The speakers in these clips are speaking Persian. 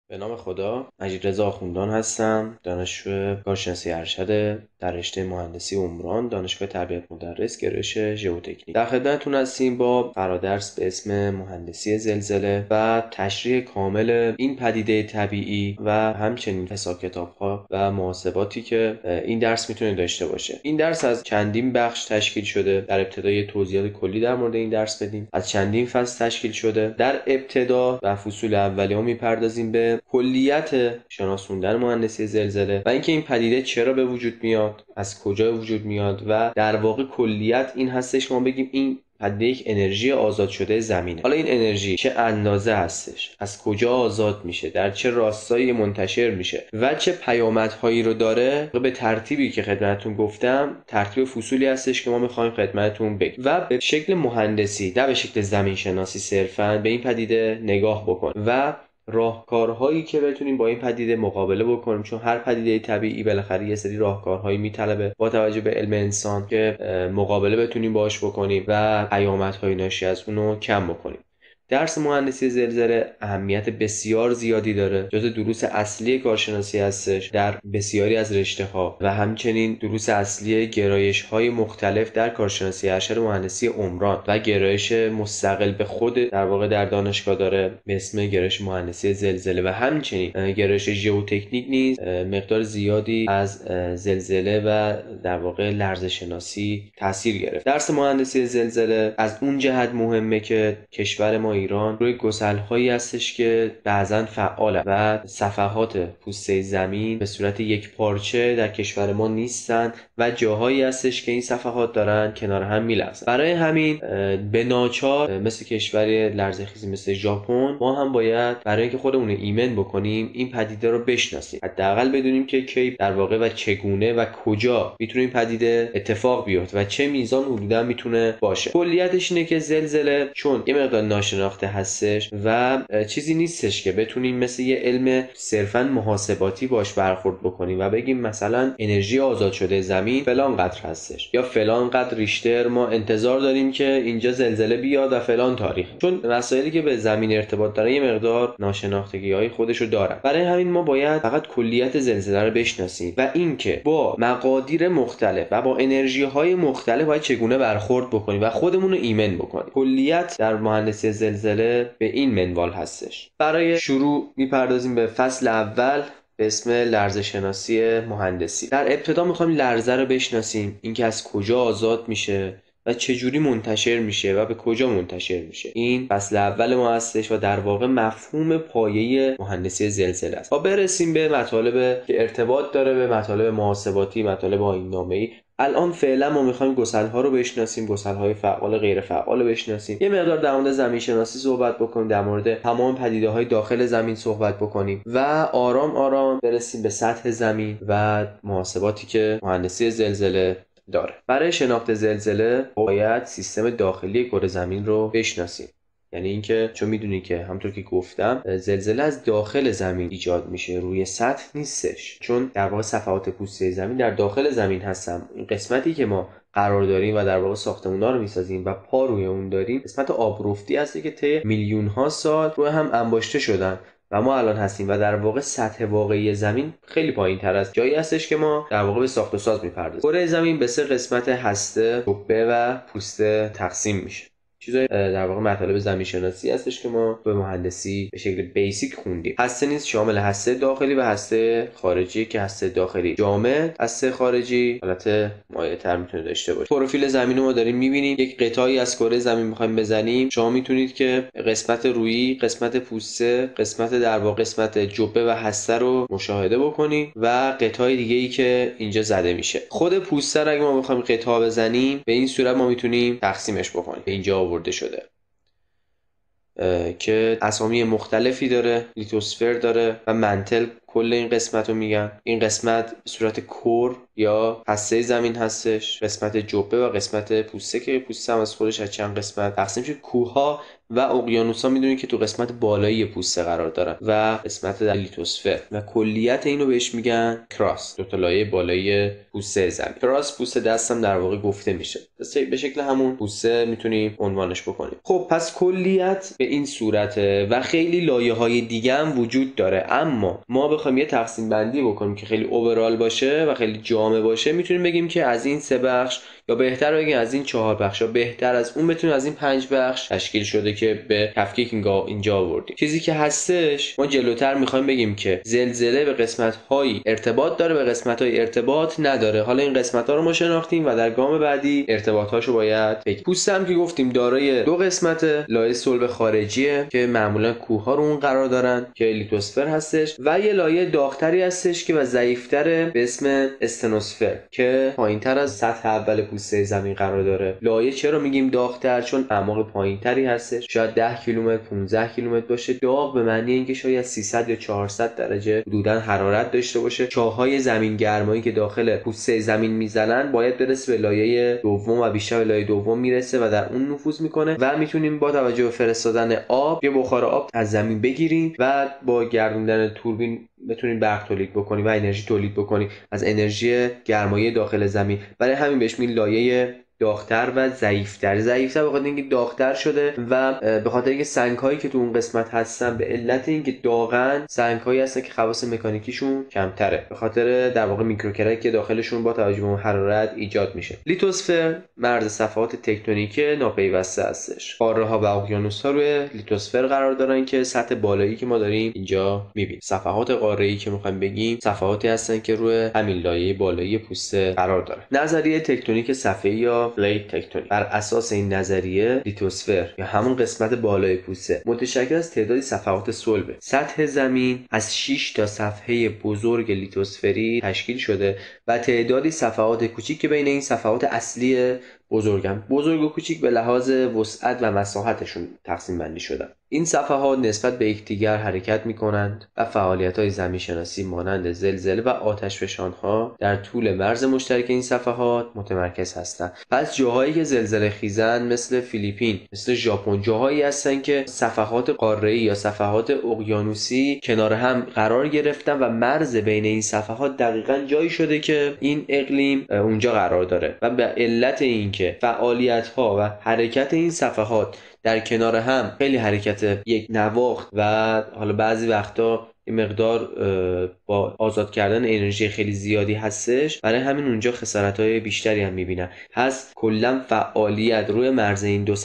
به نام خدا. مجیدرضا آخوندان هستم، دانشجو کارشناسی ارشد در رشته مهندسی عمران، دانشگاه تربیت مدرس، گرایش ژئوتکنیک. در خدمتتون هستیم با فرادرس به اسم مهندسی زلزله و تشریح کامل این پدیده طبیعی و همچنین حساب کتاب‌ها و محاسباتی که این درس میتونه داشته باشه. این درس از چندین بخش تشکیل شده. در ابتدا یه توضیحات کلی در مورد این درس بدیم. از چندین فصل تشکیل شده. در ابتدا و فصول اولیه میپردازیم به کلیت شناسوندن مهندسی زلزله و اینکه این پدیده چرا به وجود میاد، از کجا به وجود میاد و در واقع کلیت این هستش که ما بگیم این پدیده یک انرژی آزاد شده زمینه. حالا این انرژی چه اندازه هستش، از کجا آزاد میشه، در چه راستایی منتشر میشه و چه پیامدهایی رو داره، به ترتیبی که خدمتتون گفتم ترتیب فصولی هستش که ما میخوایم خدمتتون بگیم و به شکل مهندسی نه به شکل زمین شناسی صرفاً به این پدیده نگاه بکنیم و راهکارهایی که بتونیم با این پدیده مقابله بکنیم، چون هر پدیده طبیعی بالاخره یه سری راهکارهایی میطلبه با توجه به علم انسان که مقابله بتونیم باهاش بکنیم و پیامدهای ناشی از اونو کم بکنیم. درس مهندسی زلزله اهمیت بسیار زیادی داره، جزو دروس اصلی کارشناسی هستش در بسیاری از رشته‌ها و همچنین دروس اصلی گرایش‌های مختلف در کارشناسی ارشد مهندسی عمران و گرایش مستقل به خود در واقع در دانشگاه داره به اسم گرایش مهندسی زلزله و همچنین گرایش ژئوتکنیک نیز مقدار زیادی از زلزله و در واقع لرزه‌شناسی تاثیر گرفت. درس مهندسی زلزله از اون جهت مهمه که کشور ما ایران روی گسل‌هایی هستش که بعضاً فعاله و صفحات پوسته زمین به صورت یک پارچه در کشور ما نیستن و جاهایی هستش که این صفحات دارن کنار هم میلرزن. برای همین به ناچار مثل کشور لرزه‌خیزی مثل ژاپن ما هم باید برای اینکه خودمون رو ایمن بکنیم این پدیده رو بشناسیم، حداقل بدونیم که کی در واقع و چگونه و کجا میتونه این پدیده اتفاق بیفته و چه میزان حدودا میتونه باشه. کلیتش اینه که زلزله چون یه مقدار ناشناخته هستش و چیزی نیستش که بتونیم مثل یه علم صرفاً محاسباتی باش برخورد بکنیم و بگیم مثلا انرژی آزاد شده زمین فلان قدر هستش یا فلان قدر ریشتر ما انتظار داریم که اینجا زلزله بیاد و فلان تاریخ، چون مسائلی که به زمین ارتباط داره یه مقدار ناشناختگی‌های خودشو داره. برای همین ما باید فقط کلیت زلزله رو بشناسیم و اینکه با مقادیر مختلف و با انرژی‌های مختلف باید چگونه برخورد بکنیم و خودمون رو ایمن بکنیم. کلیت در مهندسی زلزله به این منوال هستش. برای شروع میپردازیم به فصل اول به اسم لرزه شناسی مهندسی. در ابتدا میخوایم لرزه رو بشناسیم، اینکه از کجا آزاد میشه و چجوری منتشر میشه و به کجا منتشر میشه. این فصل اول ما هستش و در واقع مفهوم پایه مهندسی زلزله است. تا برسیم به مطالب که ارتباط داره به مطالب محاسباتی، مطالب آیین‌نامه‌ای. الان فعلا ما میخوایم گسل‌ها رو بشناسیم، گسل‌های فعال و غیر فعال رو بشناسیم. یه مقدار در مورد زمین شناسی صحبت بکنیم، در مورد تمام پدیده‌های داخل زمین صحبت بکنیم و آرام آرام برسیم به سطح زمین و محاسباتی که مهندسی زلزله داره. برای شناخت زلزله باید سیستم داخلی کره زمین رو بشناسیم. یعنی اینکه چون میدونی که همونطور که گفتم زلزله از داخل زمین ایجاد میشه، روی سطح نیستش، چون در واقع صفحات پوسته زمین در داخل زمین هستن. این قسمتی که ما قرار داریم و در واقع ساختمونا رو میسازیم و پا روی اون داریم قسمت آبرفتی هستی که طی میلیون ها سال روی هم انباشته شدن و ما الان هستیم و در واقع سطح واقعی زمین خیلی پایین تر از جایی هستش که ما در واقع به ساخت و ساز میپردازیم. کره زمین به 3 قسمت هسته، جبه و پوسته تقسیم میشه. چیزای در واقع مطالب زمین شناسی هستش که ما به مهندسی به شکل بیسیک خوندیم. هسته نیز شامل هسته داخلی و هسته خارجی که هسته داخلی جامد، هسته خارجی حالت مایع‌تر میتونه داشته باشه. پروفیل زمین رو ما داریم میبینیم. یک قطعی از کره زمین میخوایم بزنیم، شما میتونید که قسمت رویی، قسمت پوسته، قسمت در واقع قسمت جبه و هسته رو مشاهده بکنید و قطعای دیگه ای که اینجا زده میشه. خود پوسته رو اگه ما بخوایم قطعه بزنیم به این صورت ما میتونیم تقسیمش بکنیم. اینجا آورده شده که اسامی مختلفی داره، لیتوسفر داره و منتل کل این قسمت رو میگن. این قسمت به صورت کور یا هسته زمین هستش، قسمت جبه و قسمت پوسته که پوسته هم از خودش از چند قسمت تقسیم شده. کوه‌ها و اقیانوس‌ها میدونید که تو قسمت بالایی پوسته قرار دارن و قسمت لیتوسفر و کلیت اینو بهش میگن کراست، دو تا لایه بالایی پوسته زمین. کراست پوسته دستم در واقع گفته میشه، به شکل همون پوسته میتونیم عنوانش بکنیم. خب پس کلیت به این صورته و خیلی لایه‌های دیگه هم وجود داره، اما ما بخوایم یه تقسیم بندی بکنیم که خیلی اوورال باشه و خیلی جامع باشه، میتونیم بگیم که از این 3 بخش، یا بهتر بگیم از این 4 بخش، یا بهتر از اون بتونیم از این 5 بخش تشکیل شده که به تفکیک اینجا آوردیم. چیزی که هستش ما جلوتر میخوایم بگیم که زلزله به قسمت‌هایی ارتباط داره، به قسمت‌های ارتباط نداره. حالا این قسمت‌ها رو ما شناختیم و در گام بعدی ارتباط‌هاشو باید بگیم. پوسته هم که گفتیم دارای 2 قسمت، لایه صلب خارجیه که معمولا کوه‌ها رو اون قرار دارن که لیتوسفر هستش، و یه لایه داغ‌تری هستش که و ضعیف‌تره به اسم استنوسفر که پایین‌تر از سطح اول پوسته زمین قرار داره. لایه چرا میگیم داغ‌تر؟ چون اعماق پایین‌تری هستش، شاید 10 کیلومتر 15 کیلومتر باشه. داغ به معنی اینکه شاید 300 یا 400 درجه حدوداً حرارت داشته باشه. چاهای زمین گرمایی که داخل پوسته زمین میزنن باید برسه به لایه دوم و بیشتر به لایه دوم میرسه و در اون نفوذ میکنه و میتونیم با توجه به فرستادن آب یه بخار آب از زمین بگیریم و با گردوندن توربین بتونیم برق تولید بکنیم و انرژی تولید بکنیم از انرژی گرمایی داخل زمین. برای همین بهش میگن لایه داغ‌تر و ضعیف‌تر به خاطر اینکه داغ‌تر شده و به خاطر اینکه سنگ‌هایی که تو اون قسمت هستن به علت اینکه داغن سنگ‌هایی هستن که خواص مکانیکیشون کمتره، به خاطر در واقع میکروکرک که داخلشون با توجه به حرارت ایجاد میشه. لیتوسفر مرز صفحات تکتونیک ناپیوسته هستش. قاره‌ها و اقیانوس‌ها روی لیتوسفر قرار دارن که سطح بالایی که ما داریم اینجا می‌بینیم. صفحات قاره‌ای که می‌خوایم بگیم صفحاتی هستن که روی همین لایه بالایی پوسته قرار دارن. نظریه تکتونیک صفحه‌ای یا پلیت تکتونیک، بر اساس این نظریه لیتوسفر یا همون قسمت بالای پوسته متشکل از تعدادی صفحات صلبه. سطح زمین از 6 تا صفحه بزرگ لیتوسفری تشکیل شده و تعدادی صفحات کوچیک که بین این صفحات اصلی بزرگ و کوچیک به لحاظ وسعت و مساحتشون تقسیم بندی شدن. این صفحات نسبت به یکدیگر حرکت می‌کنند و فعالیت‌های زمین‌شناسی مانند زلزله و آتشفشان‌ها در طول مرز مشترک این صفحات متمرکز هستند. پس جاهایی که زلزله خیزن مثل فیلیپین، مثل ژاپن، جاهایی هستن که صفحات قاره‌ای یا صفحات اقیانوسی کنار هم قرار گرفتن و مرز بین این صفحات دقیقاً جایی شده که این اقلیم اونجا قرار داره و به علت اینکه فعالیت‌ها و حرکت این صفحات در کنار هم خیلی حرکت یک نواخت و حالا بعضی وقتا این مقدار با آزاد کردن انرژی خیلی زیادی هستش، برای همین اونجا خسارت‌های بیشتری هم می‌بینن. پس کلا فعالیت روی مرز این دو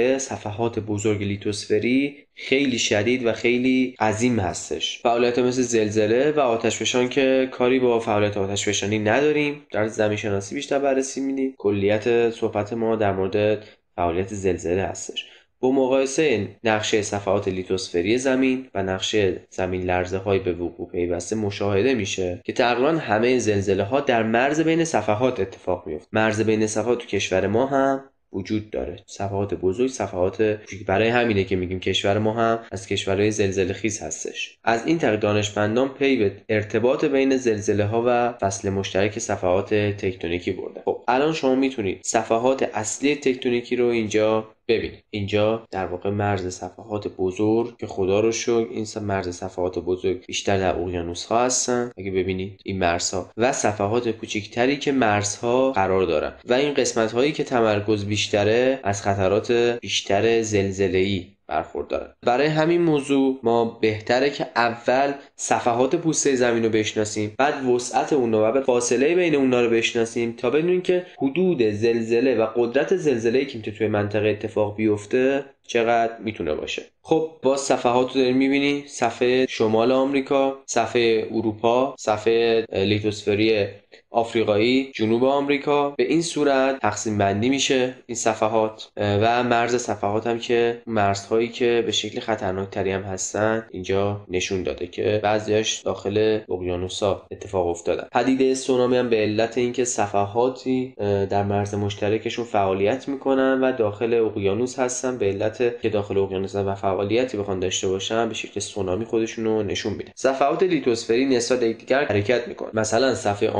صفحات بزرگ لیتوسفری خیلی شدید و خیلی عظیم هستش. فعالیت مثل زلزله و آتشفشان که کاری با فعالیت آتشفشانی نداریم، در زمین شناسی بیشتر بررسی می‌دیم. کلیت صحبت ما در مورد فعالیت زلزله هستش. با مقایسه نقشه صفحات لیتوسفری زمین و نقشه زمین لرزه‌های به وقوع پیوسته مشاهده میشه که تقریبا همه زلزله‌ها در مرز بین صفحات اتفاق میفته. مرز بین صفحات تو کشور ما هم وجود داره، صفحات بزرگ، صفحات کوچیک. برای همینه که میگیم کشور ما هم از کشورهای زلزله خیز هستش. از این طریق دانشمندان پی به ارتباط بین زلزله‌ها و فصل مشترک صفحات تکتونیکی بردن. خب الان شما میتونید صفحات اصلی تکتونیکی رو اینجا ببینید. اینجا در واقع مرز صفحات بزرگ که خدا رو شکر این مرز صفحات بزرگ بیشتر در اقیانوس‌ها هستن، اگه ببینید این مرزها، و صفحات کوچکتری که مرزها قرار دارن و این قسمت‌هایی که تمرکز بیشتره از خطرات بیشتر زلزله‌ای برخوردارن. برای همین موضوع ما بهتره که اول صفحات پوسته زمین رو بشناسیم، بعد وسعت اونها و فاصله بین اونها رو بشناسیم تا بدونیم که حدود زلزله و قدرت زلزله‌ای که توی منطقه اتفاق بیفته چقدر میتونه باشه. خب با صفحات رو داریم میبینی، صفحه شمال آمریکا، صفحه اروپا، صفحه لیتوسفری آفریقایی، جنوب آمریکا. به این صورت تقسیم بندی میشه این صفحات و مرز صفحات هم که مرزهایی که به شکل خطرناک تری هم هستن اینجا نشون داده که بعضیاش داخل اقیانوس‌ها اتفاق افتادن. پدیده سونامی هم به علت اینکه صفحاتی در مرز مشترکشون فعالیت میکنن و داخل اقیانوس هستن، به علت که داخل اقیانوس و فعالیتی بخوان داشته باشن به شکل سونامی خودشونو نشون میده. صفحات لیتوسفری نسبت به یکدیگر حرکت میکنن. مثلا صفحه آمریکای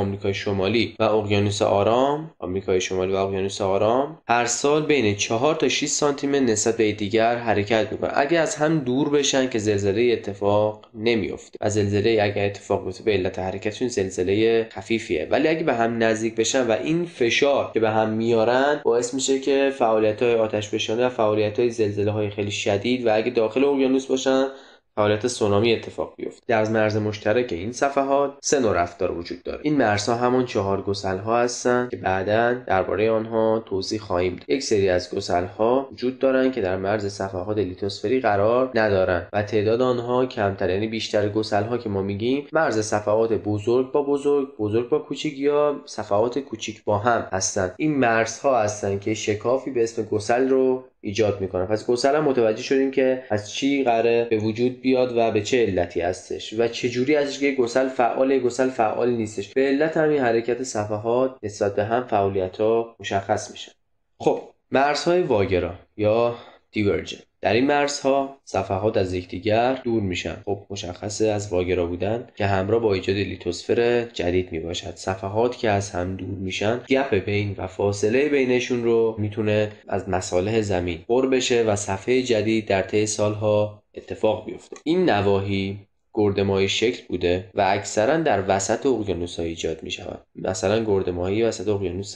شمالی و اقیانوس آرام، آمریکای شمالی و اقیانوس آرام، هر سال بین 4 تا 6 سانتی متر نسبت به دیگر حرکت میکنن. اگه از هم دور بشن که زلزله اتفاق نمیفته و زلزله اگه اتفاق بیفته به علت حرکتشون زلزله خفیفیه، ولی اگه به هم نزدیک بشن و این فشار که به هم میارن باعث میشه که فعالیت‌های آتشفشانی و فعالیت‌های زلزله‌های خیلی شدید و اگه داخل اقیانوس باشن فعالیت سونامی اتفاق بیفته. در مرز مشترک این صفحات 3 نوع رفتار وجود داره. این مرزها همون 4 گسل‌ها هستن که بعداً درباره آنها توضیح خواهیم داد. یک سری از گسل‌ها وجود دارن که در مرز صفحات لیتوسفری قرار ندارن و تعداد آنها کمتر، یعنی بیشتر گسل‌ها که ما میگیم مرز صفحات بزرگ با بزرگ با کوچیک یا صفحات کوچیک با هم هستن. این مرزها هستن که شکافی به اسم گسل رو ایجاد میکنه. پس گسل هم متوجه شدیم که از چی قراره به وجود بیاد و به چه علتی هستش و چه جوری ازش که گسل فعال گسل فعال نیستش. به علت همین حرکت صفحات نسبت به هم فعالیت‌ها مشخص میشه. خب مرزهای واگرا یا دیورجن، در این مرزها صفحات از یکدیگر دور میشن. خب مشخصه از واگرا بودن که همراه با ایجاد لیتوسفر جدید میباشد. صفحات که از هم دور میشن گپ بین و فاصله بینشون رو میتونه از مصالح زمین پر بشه و صفحه جدید در طی سالها اتفاق بیفته. این نواحی گرده‌ماهی شکل بوده و اکثرا در وسط اقیانوس‌ها ایجاد میشود. مثلا گرده‌ماهی وسط اقیانوس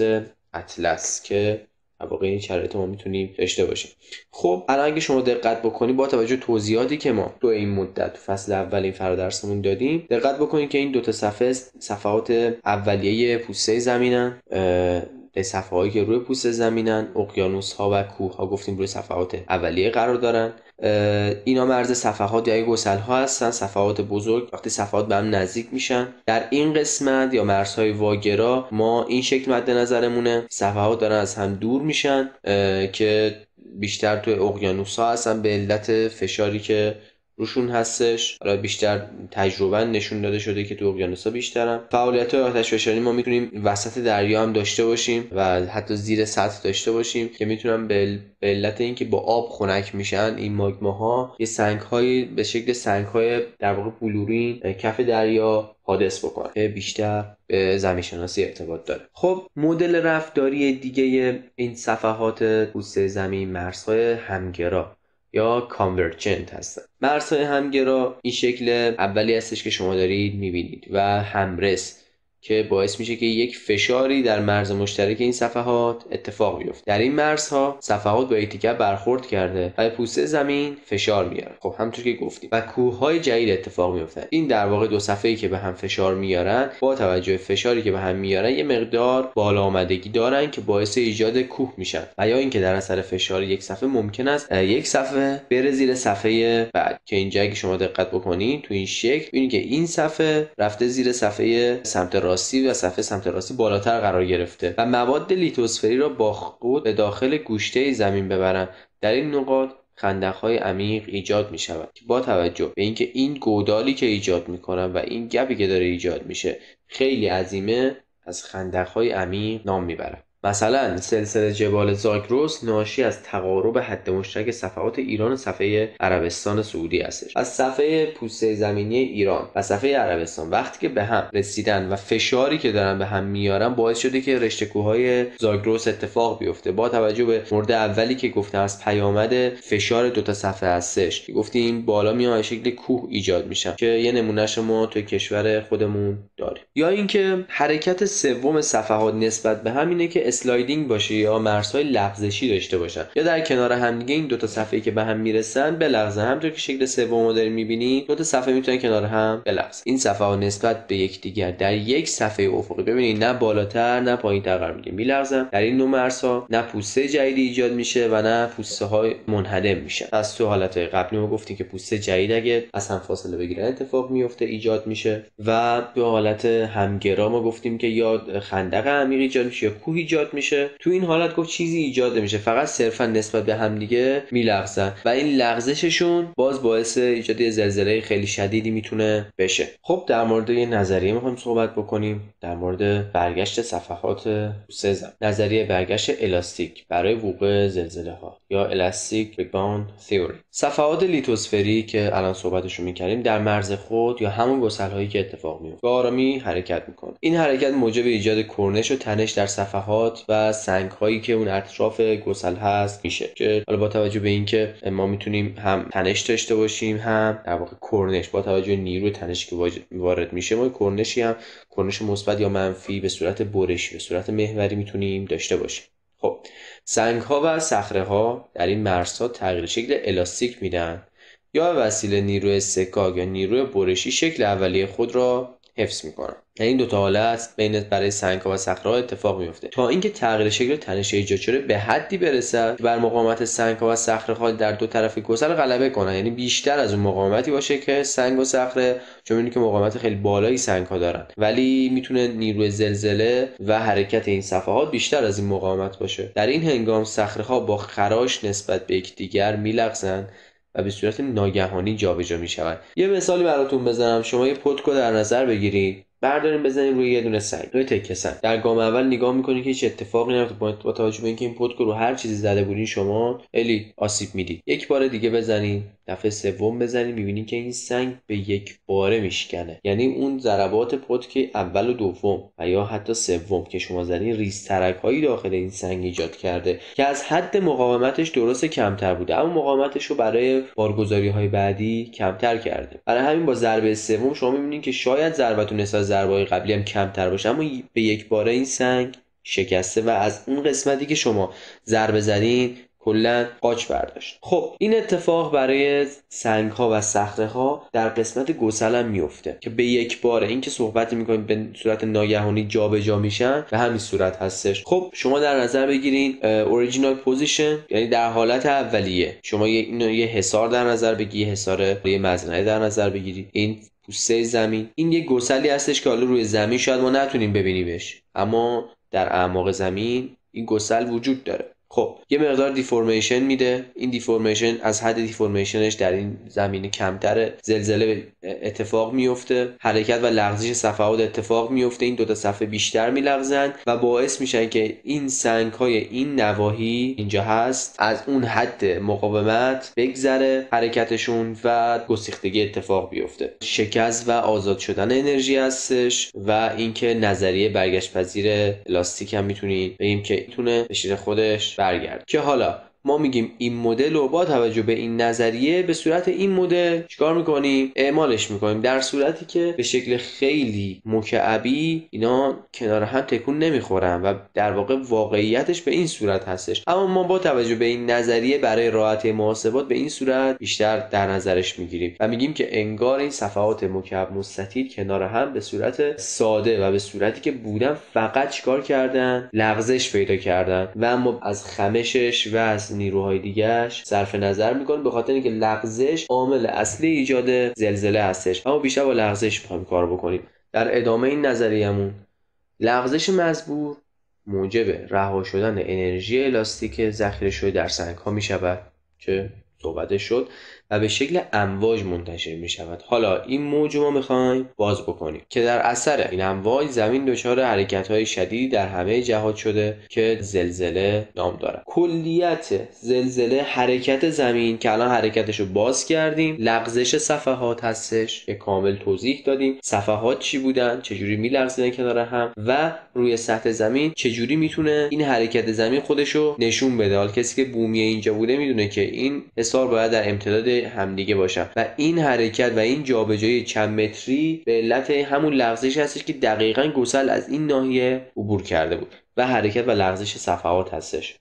اطلس که واقعا این شرایط ما میتونیم داشته باشیم. خب الان اگه شما دقت بکنید با توجه توضیحاتی که ما تو این مدت تو فصل اول این فرادرسمون دادیم، دقت بکنید که این دو تا صفحات اولیه پوسته زمینن، به صفحه‌هایی که روی پوسته زمینن، اقیانوس‌ها و کوه‌ها گفتیم روی صفحات اولیه قرار دارن. اینا مرز صفحات یا گسل‌ها هستن، صفحات بزرگ. وقتی صفحات به هم نزدیک میشن در این قسمت یا مرزهای واگرا ما این شکل مد نظرمونه، صفحات دارن از هم دور میشن که بیشتر توی اقیانوس‌ها هستن به علت فشاری که روشون هستش. حالا بیشتر تجربه نشون داده شده که تو اقیانوس‌ها بیشترن. فعالیت‌های آتشفشانی ما میتونیم وسط دریا هم داشته باشیم و حتی زیر سطح داشته باشیم که میتونن به علت اینکه با آب خنک میشن این ماگماها یه سنگ‌های به شکل سنگ‌های در واقع بلورین کف دریا حادث بکنن که بیشتر به زمین شناسی ارتباط داره. خب مدل رفتاری دیگه این صفحات پوسته زمین مرزهای همگرا یا کانورجنت هستن. مرزهای همگرا این شکل اولی هستش که شما دارید میبینید و همرس که باعث میشه که یک فشاری در مرز مشترک این صفحات اتفاق بیفته. در این مرزها صفحات با یکدیگر برخورد کرده و پوسته زمین فشار میاره. خب همونطور که گفتیم و کوههای جدید اتفاق میفته. این در واقع دو صفحه‌ای که به هم فشار میارن با توجه فشاری که به هم میارن یه مقدار بالا آمدگی دارن که باعث ایجاد کوه میشن و یا اینکه در اثر فشار یک صفحه ممکن است یک صفحه بره زیر صفحه بعد که اینجا اگه شما دقت بکنید تو این شکل ببینید که این صفحه رفته زیر صفحه سمت راستی و صفحه سمت راستی بالاتر قرار گرفته و مواد لیتوسفری را با خود به داخل گوشته زمین ببرن. در این نقاط خندق‌های عمیق ایجاد می‌شود که با توجه به اینکه این گودالی که ایجاد می‌کنن و این گپی که داره ایجاد میشه خیلی عظیمه، از خندق‌های عمیق نام میبرن. مثلا سلسله جبال زاگرس ناشی از تقارب حد مشترک صفحات ایران و صفحه عربستان سعودی هستش. از صفحه پوسته زمینی ایران و صفحه عربستان وقتی که به هم رسیدن و فشاری که دارن به هم میارن باعث شده که رشته کوههای زاگرس اتفاق بیفته. با توجه به مورد اولی که گفتم از پیامد فشار دو تا صفحه هستش که گفتیم بالا میاد شکل کوه ایجاد میشن که یه نمونهش ما تو کشور خودمون داریم. یا اینکه حرکت سوم صفحات نسبت به هم اینه که اسلایدینگ باشه یا مرزهای لغزشی داشته باشن یا در کنار هم دیگه این دو تا صفحه‌ای که به هم میرسن بلغزن. همونطور که شکل سومو دارین میبینید دو تا صفحه میتونن کنار هم بلغزن. این صفحه‌ها نسبت به یکدیگر در یک صفحه افقی ببینید نه بالاتر نه پایین‌تر قرار میگیرن، میلغزن. در این نوع مرزها نه پوسته جدیدی ایجاد میشه و نه پوسته‌های منهدم میشن. از تو حالت‌های قبلی ما گفتیم که پوسته جدید اگه از هم فاصله بگیرن اتفاق میفته ایجاد میشه و به حالت همگرا ما گفتیم که یا خندق عمیق ایجاد میشه یا کوه ایجاد ایجاد میشه. تو این حالت گفت چیزی ایجاد نمیشه، فقط صرفا نسبت به همدیگه میلغزن و این لغزششون باز باعث ایجاد زلزله خیلی شدیدی میتونه بشه. خب در مورد یه نظریه میخوایم صحبت بکنیم در مورد برگشت صفحات سزم. نظریه برگشت الاستیک برای وقوع زلزله ها یا الاستیک ریباوند تئوری. صفحات لیتوسفری که الان صحبتشو میکردیم در مرز خود یا همون گسل‌هایی که اتفاق میفته به آرامی حرکت میکنه. این حرکت موجب ایجاد کرنش و تنش در صفحات و سنگ‌هایی که اون اطراف گسل هست میشه که حالا با توجه به اینکه ما میتونیم هم تنش داشته باشیم هم در واقع کرنش، با توجه به نیروی تنشی که وارد میشه ما کرنشی هم، کرنش مثبت یا منفی به صورت برشی به صورت محوری میتونیم داشته باشیم. خب سنگ‌ها و صخره‌ها در این مرزها تغییر شکل الاستیک میدن یا وسیله نیروی استکاک یا نیروی برشی شکل اولیه خود را حفظ میکنن. این دو تا حالت بین برای سنگ‌ها و صخره‌ها اتفاق میفته تا اینکه تغییر شکل تنش ایجاد شده به حدی برسه که بر مقاومت سنگ‌ها و صخره‌ها در دو طرف گسل غلبه کنه، یعنی بیشتر از اون مقاومتی باشه که سنگ و صخره، چون می‌بینید که مقاومت خیلی بالایی سنگ‌ها دارن ولی میتونه نیروی زلزله و حرکت این صفحات بیشتر از این مقاومت باشه. در این هنگام صخره‌ها با خراش نسبت به یکدیگر میلغزن و به صورت ناگهانی جابجا میشوند. یه مثالی براتون بزنم. شما یه پتکو در نظر بگیرید، بردارین بزنین روی یه دونه سنگ، روی تکه سنگ. در گام اول نگاه میکنین که هیچ اتفاقی نمیفته، با توجه به اینکه این پتکو رو هر چیزی زده بودین شما خیلی آسیب میدید. یک بار دیگه بزنین، دفعه سوم بزنین، میبینین که این سنگ به یک باره میشکنه. یعنی اون ضربات پتک اول و دوم و یا حتی سوم که شما زدین ریزترک هایی داخل این سنگ ایجاد کرده که از حد مقاومتش درست کمتر بوده اما مقاومتش رو برای بارگذاری های بعدی کمتر کرده. برای همین با ضربه سوم شما میبینین که شاید ضربتون نسبت ضربه‌های قبلی هم کمتر باشه اما به یک باره این سنگ شکسته و از اون قسمتی که شما ضربه زدین کلا قاچ برداشت. خب این اتفاق برای سنگ ها و صخره ها در قسمت گسل هم میفته که به یک باره این که صحبت میکنیم به صورت ناگهانی جابجا میشن به همین صورت هستش. خب شما در نظر بگیرین اوریجینال پوزیشن، یعنی در حالت اولیه شما یه حصار در نظر بگیرید، حصار یه مزرعه در نظر بگیرید، این پوسته زمین، این یه گسلی هستش که حالا روی زمین شاید ما نتونیم ببینیمش اما در اعماق زمین این گسل وجود داره. خب یه مقدار دیفورمیشن میده، این دیفورمیشن از حد دیفورمیشنش در این زمینه کمتره، زلزله اتفاق میفته، حرکت و لغزش صفحات اتفاق میفته، این دو تا صفحه بیشتر میلغزن و باعث میشن که این سنگ های این نواحی اینجا هست از اون حد مقاومت بگذره حرکتشون و گسیختگی اتفاق بیفته. شکست و آزاد شدن انرژی هستش و اینکه نظریه برگشت پذیر الاستیک هم میتونید بگیم که میتونه به شکل خودش برگرد. که حالا ما میگیم این مدل رو با توجه به این نظریه به صورت این مدل چیکار میکنیم؟ اعمالش میکنیم در صورتی که به شکل خیلی مکعبی اینا کنار هم تکون نمیخورن و در واقع واقعیتش به این صورت هستش، اما ما با توجه به این نظریه برای راحتی محاسبات به این صورت بیشتر در نظرش میگیریم و میگیم که انگار این صفحات مکعب مستطیل کنار هم به صورت ساده و به صورتی که بودن فقط چیکار کردن؟ لغزش پیدا کردن و اما از خمشش و از نیروهای دیگه‌اش صرف نظر میکنیم به خاطر اینکه لغزش عامل اصلی ایجاد زلزله هستش، اما بیشتر با لغزش میخوایم کار بکنیم. در ادامه این نظریه‌مون لغزش مزبور موجب رها شدن انرژی الاستیک ذخیره شده در سنگ‌ها میشود که صحبتش شد و به شکل امواج منتشر می شود. حالا این موج ما میخوایم باز بکنیم که در اثر این امواج زمین دچار حرکت‌های شدیدی در همه جهات شده که زلزله نام دارد. کلیت زلزله حرکت زمین که الان حرکتش رو باز کردیم، لغزش صفحات هستش که کامل توضیح دادیم، صفحات چی بودن، چجوری میلغزیدن کنار هم و روی سطح زمین چجوری میتونه این حرکت زمین خودشو نشون بده. حالا کسی که بومی اینجا بوده میدونه که این حصار باید در امتداد همدیگه باشن و این حرکت و این جابجایی چند متری به علت همون لغزش هستش که دقیقاً گسل از این ناحیه عبور کرده بود و حرکت و لغزش صفحات هستش.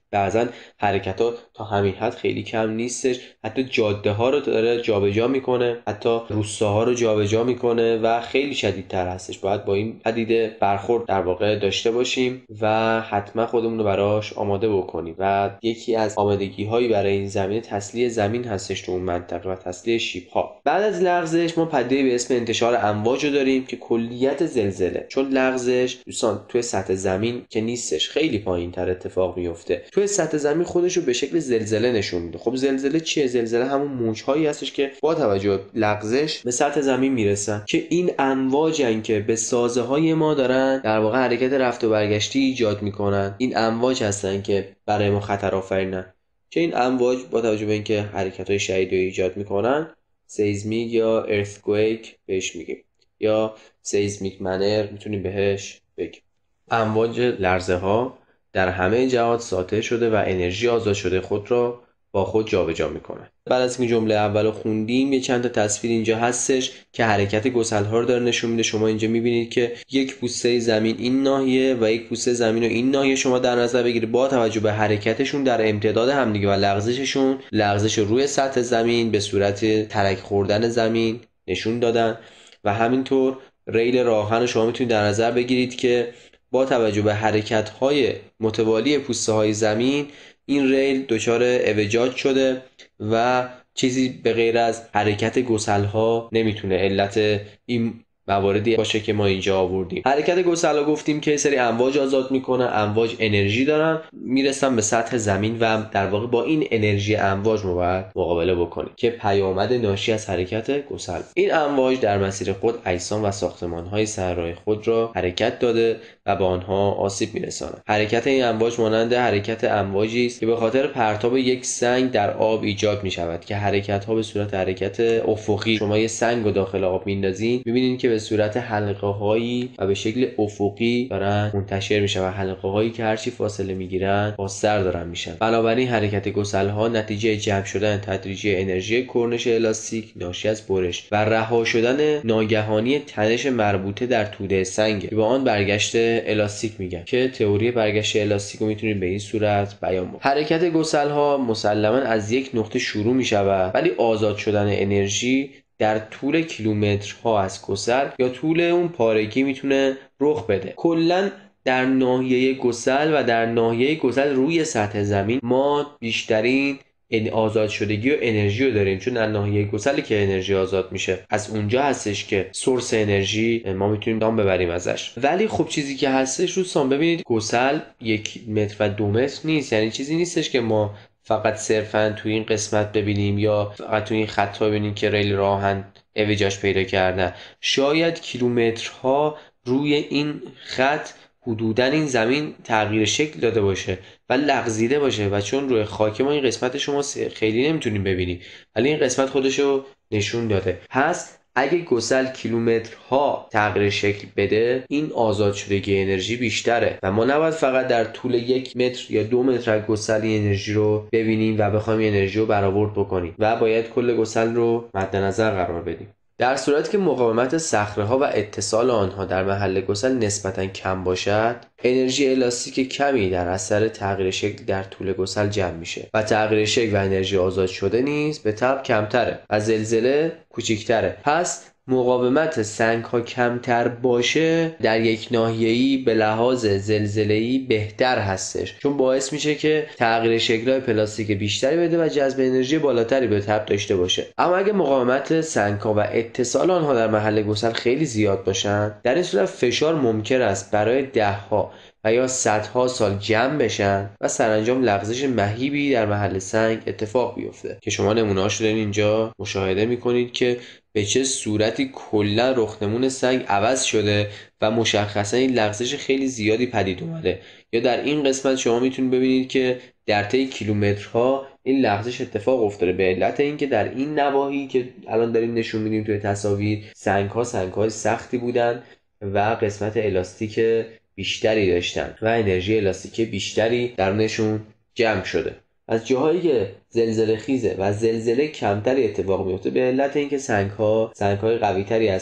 بعضا حرکت ها تا همین حد خیلی کم نیستش، حتی جاده ها رو داره جابجا میکنه، حتی روستاها رو جابجا میکنه و خیلی شدیدتر هستش. باید با این پدیده برخورد در واقع داشته باشیم و حتما خودمون رو براش آماده بکنیم. و یکی از آمادگی هایی برای این زمینه تسلیح زمین هستش تو اون منطقه و تسلیح شیب ها. بعد از لغزش ما پدیده به اسم انتشار امواج رو داریم که کلیت زلزله، چون لغزش دوستان توی سطح زمین که نیستش، خیلی پایین تر اتفاق میفته، توی سطح زمین خودش رو به شکل زلزله نشون میده. خب زلزله چیه؟ زلزله همون موج‌هایی هستش که با توجه به لغزش به سطح زمین میرسن، که این امواجن که به سازه‌های ما دارن در واقع حرکت رفت و برگشتی ایجاد میکنن. این امواج هستن که برای ما خطر آفرینن، که این امواج با توجه به اینکه حرکت‌های شدیدی ایجاد میکنن سیزمیک یا ارثکوئیک بهش میگیم، یا سیزمیک منر میتونیم بهش بگیم. امواج لرزه ها در همه جهات ساطع شده و انرژی آزاد شده خود را با خود جابجا میکنه. بعد از اینکه جمله اولو خوندیم یه چند تا تصویر اینجا هستش که حرکت گسل ها رو داره نشون میده. شما اینجا میبینید که یک پوسته زمین این ناحیه و یک پوسته زمین و این ناحیه شما در نظر بگیرید، با توجه به حرکتشون در امتداد همدیگه و لغزششون، لغزش روی سطح زمین به صورت ترک خوردن زمین نشون دادن. و همینطور ریل راهن رو شما میتونید در نظر بگیرید که با توجه به حرکت‌های متوالی پوسته‌های زمین این ریل دچار اعوجاج شده و چیزی به غیر از حرکت گسل‌ها نمیتونه علت این مواردی باشه که ما اینجا آوردیم. حرکت گسل‌ها گفتیم که سری امواج آزاد میکنه، امواج انرژی دارن، میرسن به سطح زمین و در واقع با این انرژی امواج ما باید مقابله بکنیم که پیامد ناشی از حرکت گسل. این امواج در مسیر خود اجسام و ساختمان‌های سرراه خود را حرکت داده و به آنها آسیب میرساند. حرکت این امواج مانند حرکت امواجی است که به خاطر پرتاب یک سنگ در آب ایجاد می‌شود که حرکت‌ها به صورت حرکت افقی. شما یه سنگ رو داخل آب میندازین، می‌بینید که به صورت حلقه‌هایی و به شکل افقی دارن منتشر میشه و حلقه‌هایی که هرچی فاصله میگیرن بازتر دارن میشن. بنابراین حرکت گسل‌ها نتیجه جمع شدن تدریجی انرژی کرنش الاستیک ناشی از برش و رها شدن ناگهانی تنش مربوطه در توده سنگ، به آن برگشت الاستیک میگن که تئوری برگشت الاستیک رو میتونید به این صورت بیان بکنید. حرکت گسل‌ها مسلماً از یک نقطه شروع میشود، ولی آزاد شدن انرژی در طول کیلومترها از گسل یا طول اون پارگی میتونه رخ بده. کلاً در ناحیه گسل و در ناحیه گسل روی سطح زمین ما بیشترین آزاد شدگی و انرژی رو داریم، چون در ناحیه گسلی که انرژی آزاد میشه از اونجا هستش که سورس انرژی ما میتونیم نام ببریم ازش. ولی خب چیزی که هستش دوستان ببینید، گسل 1 متر و 2 متر نیست، یعنی چیزی نیستش که ما فقط صرفاً تو این قسمت ببینیم یا فقط تو این خط ببینیم که ریل راهن اعوجاج پیدا کرده. شاید کیلومترها روی این خط حدوداً این زمین تغییر شکل داده باشه و لغزیده باشه و چون روی خاک ما این قسمت شما خیلی نمیتونیم ببینیم، ولی این قسمت خودشو نشون داده. پس اگه گسل کیلومترها تغییر شکل بده، این آزاد شدگی انرژی بیشتره و ما نباید فقط در طول 1 متر یا 2 متر گسل انرژی رو ببینیم و بخوایم انرژی رو برآورد بکنیم و باید کل گسل رو مد نظر قرار بدیم. در صورتی که مقاومت صخره‌ها و اتصال آنها در محل گسل نسبتاً کم باشد، انرژی الاستیک کمی در اثر تغییر شکل در طول گسل جمع میشه و تغییر شکل و انرژی آزاد شده نیز به طبع کمتره و زلزله کوچیک‌تره. پس مقاومت سنگ‌ها کمتر باشه در یک ناحیه‌ای به لحاظ زلزله‌ای بهتر هستش، چون باعث میشه که تغییر شکل‌های پلاستیک بیشتری بده و جذب انرژی بالاتری به طبع داشته باشه. اما اگه مقاومت سنگ‌ها و اتصال آنها در محل گسل خیلی زیاد باشن، در این صورت فشار ممکن است برای ده‌ها و یا صدها سال جمع بشن و سرانجام لغزش مهیبی در محل سنگ اتفاق بیفته که شما نمونه‌هاش رو اینجا مشاهده می‌کنید که به چه صورتی کلا رخنمون سنگ عوض شده و مشخصا این لغزش خیلی زیادی پدید اومده. یا در این قسمت شما میتونید ببینید که در طی کیلومترها این لغزش اتفاق افتاده به علت اینکه در این نواحی که الان داریم نشون میدیم توی تصاویر سنگ‌های سختی بودن و قسمت الاستیک بیشتری داشتن و انرژی الاستیک بیشتری درونشون جمع شده. از جاهایی که زلزله خیزه و زلزله کمتری اتفاق میفته به علت اینکه سنگ‌های قوی‌تری هستن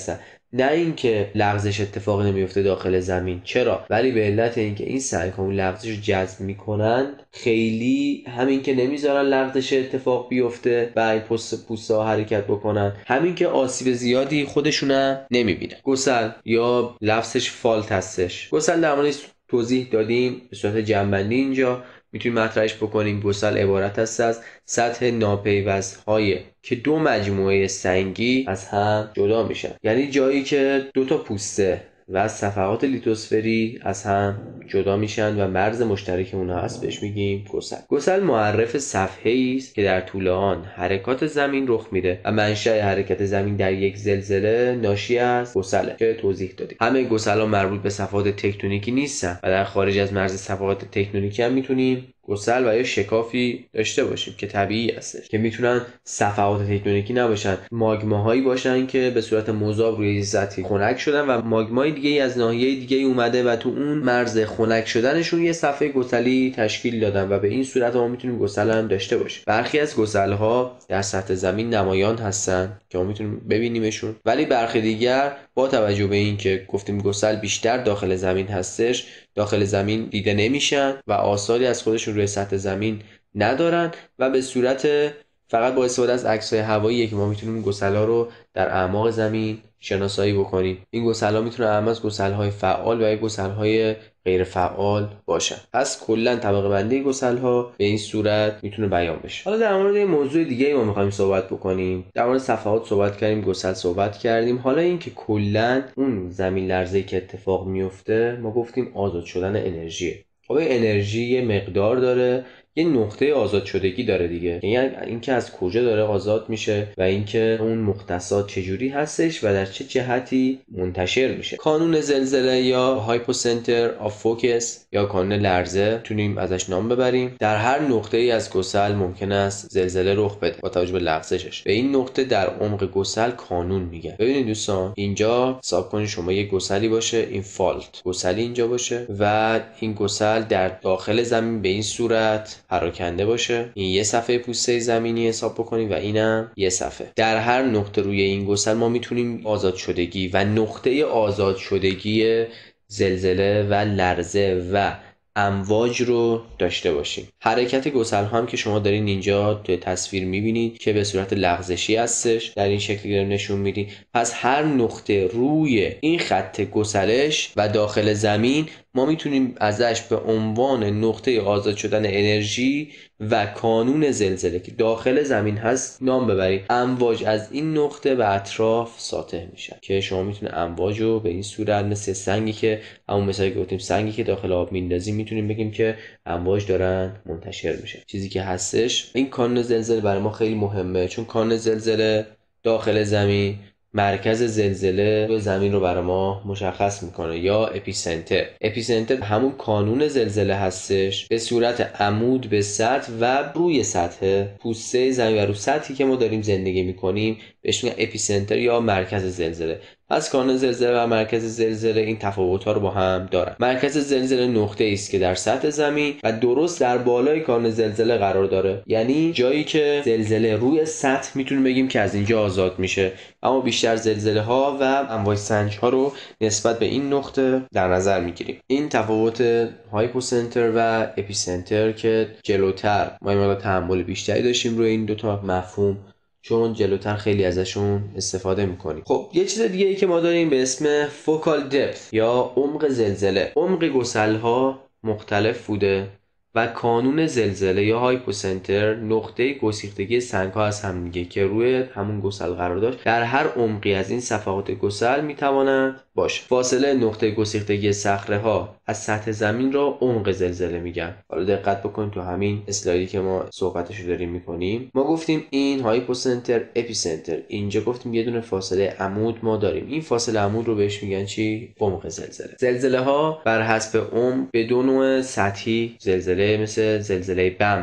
نه اینکه لغزش اتفاق نمیفته داخل زمین، چرا؟ ولی به علت اینکه این سنگ‌ها اون لغزش رو جذب میکنند، خیلی همین که نمیذارن لغزش اتفاق بیفته و این پوست‌ها حرکت بکنن، همین که آسیب زیادی خودشون نمیبینن. گسل یا لفظش فالت هستش. گسل در موردش توضیح دادیم به صورت جنبندی، اینجا میتونیم مطرحش بکنیم. گسل عبارت است از سطح ناپیوست‌های که دو مجموعه سنگی از هم جدا میشن، یعنی جایی که دو تا پوسته و صفحات لیتوسفری از هم جدا میشن و مرز مشترک اونها هست، بهش میگیم گسل. گسل معرف صفحه‌ای است که در طول آن حرکات زمین رخ میده و منشأ حرکت زمین در یک زلزله ناشی از گسله که توضیح دادیم. همه گسل‌ها مربوط به صفحات تکتونیکی نیستن و در خارج از مرز صفحات تکتونیکی هم میتونیم گسل و یا شکافی داشته باشیم که طبیعی هستش، که میتونن صفحات تکتونیکی نباشن، ماگماهایی باشن که به صورت مذاب روی سطحی خنک شدن و ماگمای دیگه از ناحیه دیگه اومده و تو اون مرز خنک شدنشون یه صفحه گسلی تشکیل دادن و به این صورت ما میتونیم گسل هم داشته باشیم. برخی از گسل‌ها در سطح زمین نمایان هستن که ما میتونیم ببینیمشون، ولی برخی دیگر با توجه به اینکه گفتیم گسل بیشتر داخل زمین هستش، داخل زمین دیده نمیشن و آثاری از خودشون روی سطح زمین ندارن و به صورت فقط با استفاده از عکس‌های هوایی که ما میتونیم گسل‌ها رو در اعماق زمین شناسایی بکنیم. این گسل‌ها میتونه هم از گسل‌های فعال و یا گسل‌های غیر فعال باشن. پس کلا طبقه بندی گسل‌ها به این صورت میتونه بیان بشه. حالا در مورد موضوع دیگه ما می‌خوایم صحبت بکنیم. در مورد صفحات صحبت کردیم، گسل صحبت کردیم. حالا اینکه کلا اون زمین لرزه‌ای که اتفاق میفته، ما گفتیم آزاد شدن انرژیه. خب انرژی یه مقدار داره، یه نقطه آزاد شدگی داره دیگه، یعنی اینکه از کجا داره آزاد میشه و اینکه اون مختصات چجوری هستش و در چه جهتی منتشر میشه. قانون زلزله یا هایپوسنتر آف فوکس یا قانون لرزه میتونیم ازش نام ببریم. در هر نقطه ای از گسل ممکن است زلزله رخ بده با توجه به لغزشش. به این نقطه در عمق گسل قانون میگه. ببینید دوستان، اینجا حساب کنید شما یه گسلی باشه، این فالت گسلی اینجا باشه و این گسل در داخل زمین به این صورت پراکنده باشه. این یه صفحه پوسته زمینی حساب بکنیم و اینم یه صفحه. در هر نقطه روی این گسل ما میتونیم آزاد شدگی و نقطه آزاد شدگی زلزله و لرزه و امواج رو داشته باشیم. حرکت گسل هم که شما دارین اینجا توی تصویر میبینید که به صورت لغزشی هستش، در این شکلی رو نشون میدی. پس هر نقطه روی این خط گسلش و داخل زمین ما میتونیم ازش به عنوان نقطه آزاد شدن انرژی و قانون زلزله که داخل زمین هست نام ببریم. امواج از این نقطه به اطراف ساطع میشن که شما میتونه امواج رو به این صورت مثل سنگی که همون مثالی که گفتیم سنگی که داخل آب میندازیم میتونیم بگیم که امواج دارن منتشر میشه. چیزی که هستش این قانون زلزله برای ما خیلی مهمه، چون قانون زلزله داخل زمین مرکز زلزله زمین رو برای ما مشخص میکنه یا اپیسنتر. اپیسنتر همون کانون زلزله هستش به صورت عمود به سطح و روی سطح پوسته زمین و رو سطحی که ما داریم زندگی میکنیم بهش میگن اپیسنتر یا مرکز زلزله. پس کانون زلزله و مرکز زلزله این تفاوت‌ها رو با هم دارن. مرکز زلزله نقطه‌ای است که در سطح زمین و درست در بالای کانون زلزله قرار داره، یعنی جایی که زلزله روی سطح میتونیم بگیم که از اینجا آزاد میشه، اما بیشتر زلزله ها و امواج سنج ها رو نسبت به این نقطه در نظر میگیریم. این تفاوت هایپوسنتر و اپیسنتر که جلوتر ما این مقدار تحمل بیشتری داشتیم روی این دوتا مفهوم، چون جلوتر خیلی ازشون استفاده میکنیم. خب یه چیز دیگه ای که ما داریم به اسم فوکال دپث یا عمق زلزله. عمق گسل ها مختلف بوده و قانون زلزله یا هایپوسنتر نقطه گسیختگی سنگ ها از هم میگه که روی همون گسل قرار داشت. در هر عمقی از این صفحات گسل میتوانند باشه. فاصله نقطه گسیختگی صخره ها از سطح زمین را عمق زلزله میگن. حالا دقت بکنید تو همین اسلایدی که ما صحبتشو داریم میکنیم ما گفتیم این هایپوسنتر اپیسنتر، اینجا گفتیم یه دونه فاصله عمود ما داریم. این فاصله عمود رو بهش میگن چی؟ عمق زلزله. زلزله ها بر حسب عمق به دو نوع سطحی زلزله مثل زلزله بم،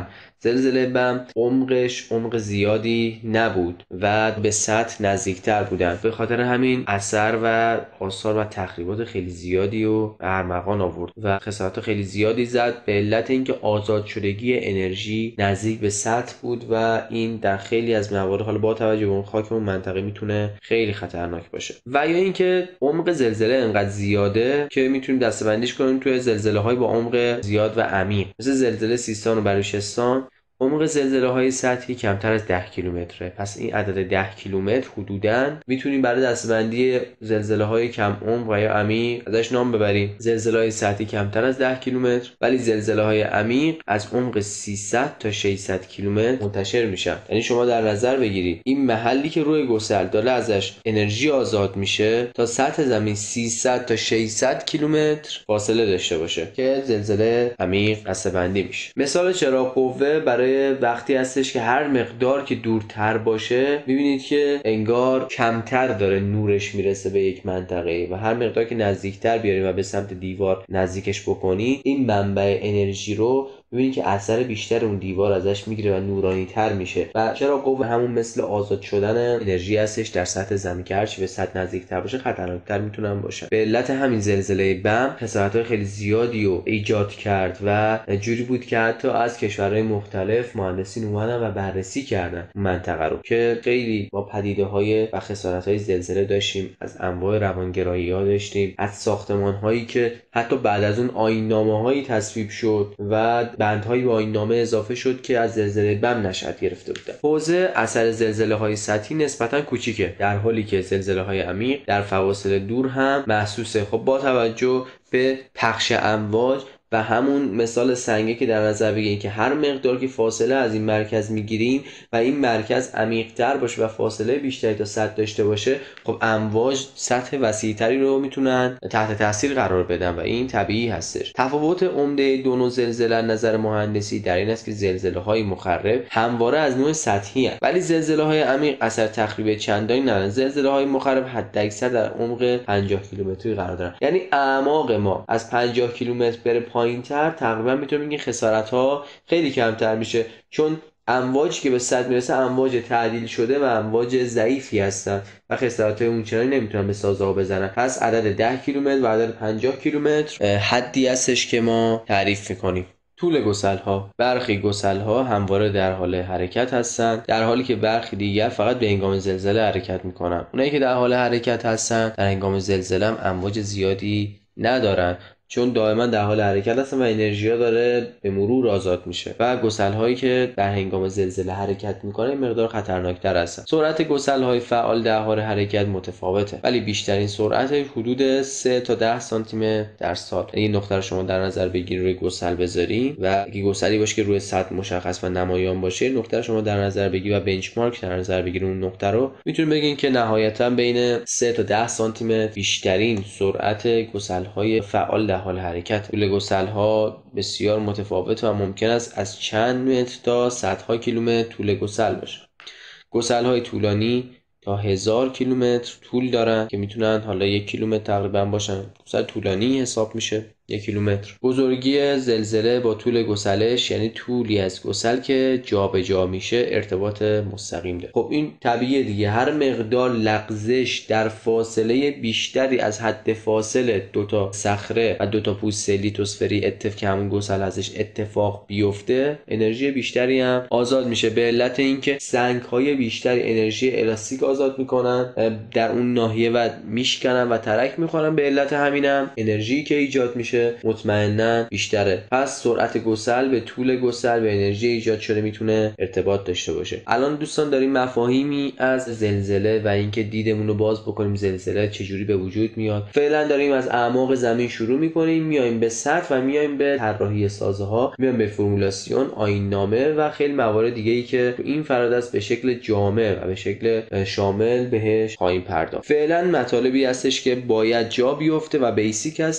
زلزله بم عمقش عمق زیادی نبود و به سطح نزدیکتر بودن، به خاطر همین اثر و آثار و تخریبات خیلی زیادی رو به ارمغان آورد و خسارات خیلی زیادی زد، به علت اینکه آزاد شدگی انرژی نزدیک به سطح بود و این در خیلی از موارد حالا با توجه به اون خاک اون منطقه میتونه خیلی خطرناک باشه. و یا اینکه عمق زلزله انقدر زیاده که میتونیم دسته‌بندیش کنیم توی زلزله‌های با عمق زیاد و عمیق، مثل زلزله سیستان و بلوچستان. عمق زلزله‌های سطحی کمتر از 10 کیلومتره. پس این عدد 10 کیلومتر حدوداً میتونیم برای دسته‌بندی زلزله‌های کم عمق و یا عمیق ازش نام ببریم. زلزله‌های سطحی کمتر از 10 کیلومتر، ولی زلزله‌های عمیق از عمق 300 تا 600 کیلومتر منتشر میشن. یعنی شما در نظر بگیرید این محلی که روی گسل داره ازش انرژی آزاد میشه تا سطح زمین 300 تا 600 کیلومتر فاصله داشته باشه که زلزله عمیق دسته‌بندی میشه. مثال چراغ قوه برای وقتی هستش که هر مقدار که دورتر باشه میبینید که انگار کمتر داره نورش میرسه به یک منطقه و هر مقدار که نزدیکتر بیاریم و به سمت دیوار نزدیکش بکنی، این منبع انرژی رو می‌بینید که اثر بیشتر اون دیوار ازش میگیره و نورانی تر میشه. و چراغ قوه همون مثل آزاد شدن انرژی هستش در سطح زمین که هرچی به سطح نزدیکتر باشه خطرناکتر میتونن باشن. به علت همین زلزله بم خسارت‌های خیلی زیادی رو ایجاد کرد و جوری بود که حتی از کشورهای مختلف مهندسین اومدن و بررسی کردن منطقه رو که خیلی با پدیده‌های و خسارت‌های زلزله داشتیم، از انواع روانگرایی‌ها داشتیم، از ساختمان‌هایی که حتی بعد از اون آیین‌نامه‌هایی تصویب شد و بندهایی به آیین‌نامه اضافه شد که از زلزله بم نشأت گرفته بودن. حوزه اثر زلزله‌های سطحی نسبتاً کوچیکه، در حالی که زلزله‌های عمیق در فواصل دور هم محسوسه. خب با توجه به پخش امواج و همون مثال سنگه که در نظر بگیریم که هر مقدار که فاصله از این مرکز میگیریم و این مرکز عمیق‌تر باشه و فاصله بیشتری تا سطح داشته باشه، خب امواج سطح وسیع‌تری رو میتونن تحت تاثیر قرار بدن و این طبیعی هستش. تفاوت عمده دو نوع زلزله از نظر مهندسی در این است که زلزله‌های مخرب همواره از نوع سطحی هستند، ولی زلزله‌های عمیق اثر تخریبی چندانی ندارن. زلزله‌های مخرب حداکثر در عمق 50 کیلومتری قرار دارن، یعنی اعماق ما از 50 کیلومتر بره پایین‌تر تقریبا میتونیم بگیم خسارت‌ها خیلی کمتر میشه، چون امواجی که به سطح میرسه امواج تعدیل شده و امواج ضعیفی هستن و خسارت‌های اونچنانی نمیتونن به سازها بزنن. پس عدد 10 کیلومتر و عدد 50 کیلومتر حدی هستش که ما تعریف میکنیم. طول گسل‌ها، برخی گسل‌ها همواره در حال حرکت هستند، در حالی که برخی دیگر فقط به هنگام زلزله حرکت میکنن. اونایی که در حال حرکت هستن در هنگام زلزله هم امواج زیادی ندارن، چون دائما در حال حرکت هستن و انرژی داره به مرور آزاد میشه. و گسل‌هایی که در هنگام زلزله حرکت میکنه این مقدار خطرناکتر هستن. سرعت گسل‌های فعال در حال حرکت متفاوته، ولی بیشترین سرعت حدود 3 تا 10 سانتی متر در ساعت. این نقطه رو شما در نظر بگیرید، روی گسل بذارین و اگه گسلی باشه که روی سطح مشخص و نمایان باشه، نقطه رو شما در نظر بگیرید و بنچمارک در نظر بگیرید اون نقطه رو، میتونید بگین که نهایتا بین 3 تا 10 سانتی متر بیشترین سرعت گسل‌های فعال در حال حرکت. طول گسل‌ها بسیار متفاوت و ممکن است از چند متر تا صدها کیلومتر طول گسل باشه. گسل‌های طولانی تا 1000 کیلومتر طول دارن که میتونن حالا 1 کیلومتر تقریبا باشن. گسل طولانی حساب میشه 1 کیلومتر. بزرگی زلزله با طول گسلش، یعنی طولی از گسل که جابجا میشه، ارتباط مستقیم داره. خب این طبیعیه دیگه، هر مقدار لغزش در فاصله بیشتری از حد فاصل دو تا صخره و دو تا پوست لیتوسفری که همون گسل ازش اتفاق بیفته، انرژی بیشتری هم آزاد میشه، به علت اینکه سنگ‌های بیشتری انرژی الاستیک آزاد میکنن در اون ناحیه و میشکنن و ترک میخورن. به علت همینم انرژی که ایجاد میشه مطمئناً بیشتره. پس سرعت گسل به طول گسل به انرژی ایجاد شده میتونه ارتباط داشته باشه. الان دوستان داریم مفاهیمی از زلزله و اینکه دیدمون رو باز بکنیم زلزله چجوری به وجود میاد. فعلا داریم از اعماق زمین شروع میکنیم، میایم به سطح و میایم به طراحی سازها، میایم به فرمولاسیون، آیین‌نامه و خیلی موارد دیگه‌ای که این فرادست به شکل جامع و به شکل شامل بهش خواهیم پرداخت. فعلا مطالبی هستش که باید جا بیفته و بیسیک هستش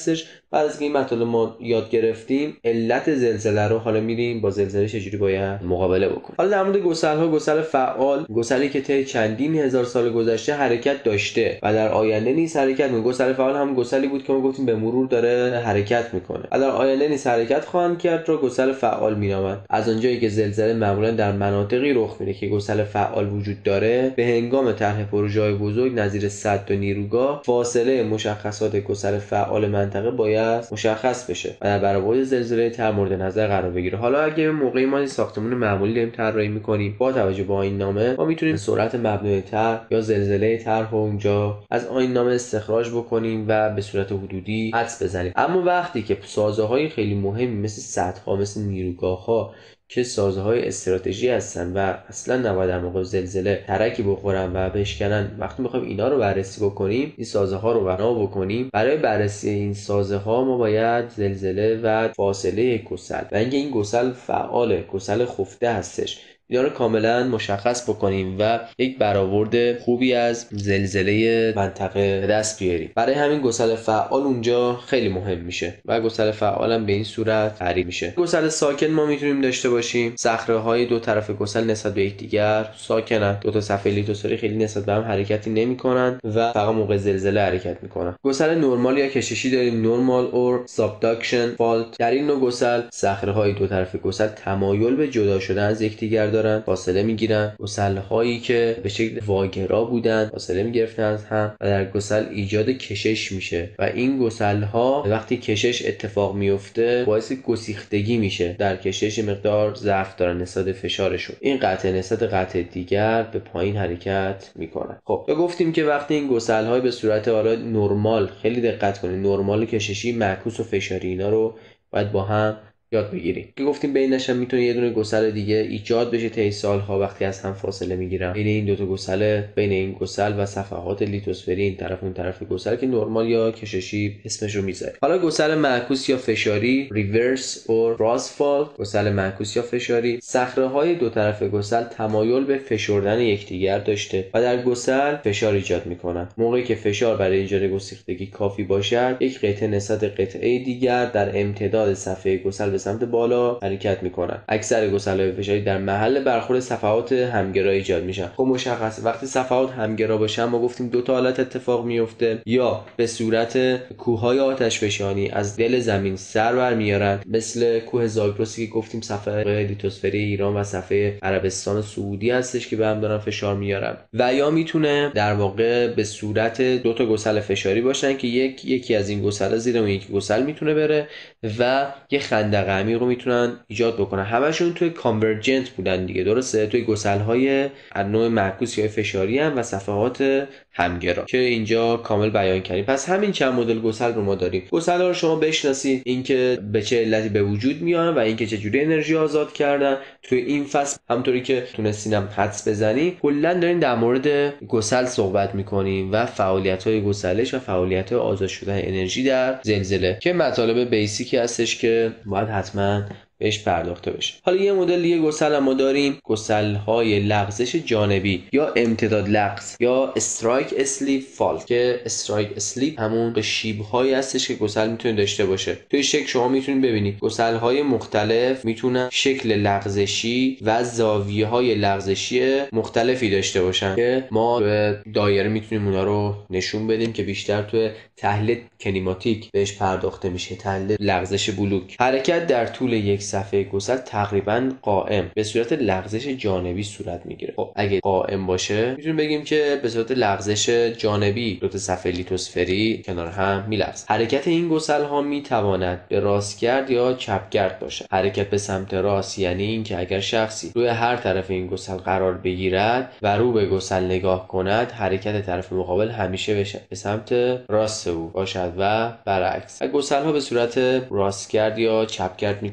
بعد از که این مطالب ما یاد گرفتیم، علت زلزله رو حالا میریم با زلزله چجوری باید مقابله بکنیم. حالا در مورد گسل‌ها، گسل فعال، گسلی که طی چندین هزار سال گذشته حرکت داشته و در آینده نیز حرکت می‌کنه. گسل فعال هم گسلی بود که ما گفتیم به مرور داره حرکت میکنه و در آینده نیز حرکت خواهند کرد رو گسل فعال می‌نامند. از اونجایی که زلزله معمولا در مناطقی رخ میده که گسل فعال وجود داره، به هنگام طرح پروژه‌های بزرگ نظیر سد و نیروگاه، فاصله مشخصات گسل فعال منطقه باید مشخص بشه و در برابر زلزله تر مورد نظر قرار بگیره. حالا اگه موقعی ما ساختمان معمولی داریم طراحی می‌کنیم، با توجه به آیین نامه ما میتونیم سرعت مبنای طرح یا زلزله طرح اونجا از آیین نامه استخراج بکنیم و به صورت حدودی حدس بزنیم. اما وقتی که سازه‌های خیلی مهمی مثل سدها، مثل نیروگاه‌ها که سازه‌های استراتژی هستن و اصلا نباید در موقع زلزله ترکی بخورن و بشکنن، وقتی می‌خوایم اینا رو بررسی بکنیم، این سازه‌ها رو بنا بکنیم، برای بررسی این سازه‌ها ما باید زلزله و فاصله گسل و اینکه این گسل فعاله، گسل خفته هستش، اینا رو کاملا مشخص بکنیم و یک برآورد خوبی از زلزله منطقه به دست بیاریم. برای همین گسل فعال اونجا خیلی مهم میشه و گسل فعال هم به این صورت تعریف میشه. گسل ساکن ما میتونیم داشته باشیم. صخره‌های دو طرف گسل نسبت به یکدیگر ساکنن، دو تا صفحه لیتوسفری خیلی نسبت به هم حرکتی نمیکنن و فقط موقع زلزله حرکت میکنن. گسل نرمال یا کششی داریم، نورمال اور سابداکشن فالت. در این نوع گسل صخره‌های دو طرف گسل تمایل به جدا شدن از یکدیگر دارن، فاصله میگیرن. گسل هایی که به شکل واگرا بودن فاصله میگرفتن از هم و در گسل ایجاد کشش میشه و این گسل ها وقتی کشش اتفاق میفته باعث گسیختگی میشه. در کشش مقدار ضعف دارن نسبت به فشارشون، این قطعه نسبت قطعه دیگر به پایین حرکت میکنن. خب تو گفتیم که وقتی این گسل های به صورت نرمال، خیلی دقت کنید، نرمال، کششی، معکوس و فشاری، اینا رو باید با هم یاد بگیریم که گفتیم بینش هم میتونه یه دونه گسل دیگه ایجاد بشه طی سالها وقتی از هم فاصله میگیرن. بین این دو تا گسل، بین این گسل و صفحات لیتوسفری این طرف اون طرف گسل که نرمال یا کششی اسمش رو میذاره. حالا گسل معکوس یا فشاری، ریورس اور راسفال، گسل معکوس یا فشاری، صخره‌های دو طرف گسل تمایل به فشردن یکدیگر داشته و در گسل فشار ایجاد میکنن. موقعی که فشار برای ایجاد گسیختگی کافی باشد، یک قطعه نسبت قطعه دیگر در امتداد صفحه گسل به سمت بالا حرکت میکنن. اکثر گسل‌های فشاری در محل برخورد صفحات همگرا ایجاد میشن. خب مشخصه وقتی صفحات همگرا باشن ما گفتیم دو تا حالت اتفاق میفته، یا به صورت کوههای آتشفشانی از دل زمین سر برمیارن، مثل کوه زاگرسی که گفتیم صفحه لیتوسفری ایران و صفحه عربستان سعودی هستش که به هم دارن فشار میارن، و یا میتونه در واقع به صورت دو تا گسل فشاری باشن که یکی از این گسلا زیر اون یکی گسل میتونه بره و یه خندق عمیق رو میتونن ایجاد بکنن. همشون توی کانورجنت بودن دیگه، درسته؟ توی گسل‌های نوع معکوس یا فشاری هم و صفحات همگرا که اینجا کامل بیان کردیم. پس همین چند مدل گسل رو ما داریم. گسل‌ها رو شما بشناسید، اینکه به چه علتی به وجود میان و اینکه چه جوری انرژی آزاد کردن. توی این فصل همونطوری که تونستینم حدس بزنید کلا داریم در مورد گسل صحبت می‌کنیم و فعالیت‌های گسلش و فعالیت‌های آزاد شدن انرژی در زلزله که مطالب بیسیکی هستش که باید حتما بهش پرداخته بشه. حالا یه مدل دیگه گسل ما داریم، گسل‌های لغزش جانبی یا امتداد لغز یا استرایک اسلیپ فالت، که استرایک اسلیپ همون به شیب‌هایی هستش که گسل میتونه داشته باشه. توی شکل شما میتونید ببینید گسل‌های مختلف میتونن شکل لغزشی و زاویه‌های لغزشی مختلفی داشته باشن که ما به دایره میتونیم اونا رو نشون بدیم که بیشتر توی تحلیل کنیماتیک بهش پرداخته میشه، تحلیل لغزش بلوک. حرکت در طول یک صفحه گسل تقریبا قائم به صورت لغزش جانبی صورت میگیره. خب اگه قائم باشه میتونیم بگیم که به صورت لغزش جانبی دو تا صفحه لیتوسفری کنار هم میلغزه. حرکت این گسل ها میتواند به راستگرد یا چپگرد باشه. حرکت به سمت راست یعنی اینکه اگر شخصی روی هر طرف این گسل قرار بگیرد و رو به گسل نگاه کند، حرکت طرف مقابل همیشه به سمت راست او باشد و برعکس. گسل ها به صورت راستگرد یا چپگرد میتونن